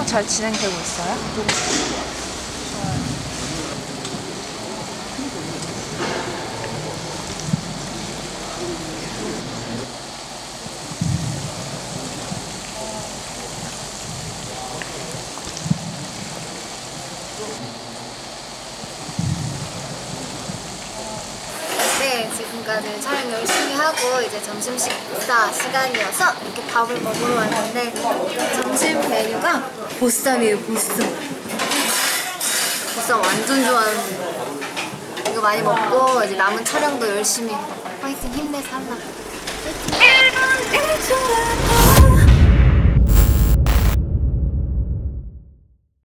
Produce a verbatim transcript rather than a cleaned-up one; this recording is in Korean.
잘 진행되고 있어요? 네, 지금까지 촬영 열심히 하고 이제 점심 식사 시간이어서 이렇게 밥을 먹으러 왔는데 점심 메뉴가 보쌈이에요, 보쌈. 보쌈 완전 좋아하는데 이거 많이 먹고 이제 남은 촬영도 열심히 화이팅 힘내서 하려고.